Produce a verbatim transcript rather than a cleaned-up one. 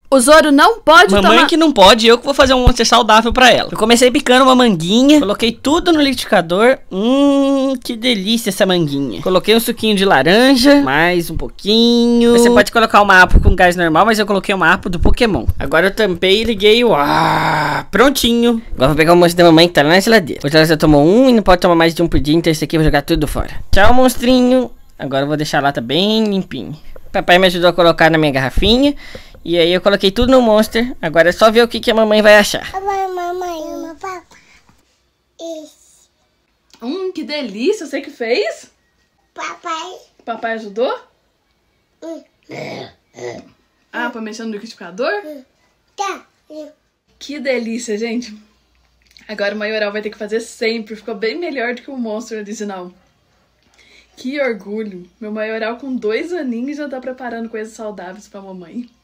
O Zoro não pode Mamãe tomar... que não pode, eu que vou fazer um monster saudável pra ela. Eu comecei picando uma manguinha, coloquei tudo no liquidificador. Hum, que delícia essa manguinha. Coloquei um suquinho de laranja, mais um pouquinho. Você pode colocar uma apo com gás normal, mas eu coloquei uma apo do Pokémon. Agora eu tampei e liguei o... Ah, prontinho. Agora vou pegar o monstro da mamãe que tá lá na geladeira. Hoje ela já tomou um e não pode tomar mais de um por dia, então esse aqui eu vou jogar tudo fora. Tchau, monstrinho. Agora eu vou deixar a lata bem limpinha. Papai me ajudou a colocar na minha garrafinha. E aí eu coloquei tudo no monster. Agora é só ver o que, que a mamãe vai achar. Mamãe, mamãe, papai. Isso. Hum, que delícia, você que fez? Papai. Papai ajudou? Hum. Ah, pra mexer no liquidificador? Tá. Que delícia, gente. Agora o maioral vai ter que fazer sempre. Ficou bem melhor do que o monstro original. Que orgulho. Meu maioral com dois aninhos já tá preparando coisas saudáveis pra mamãe.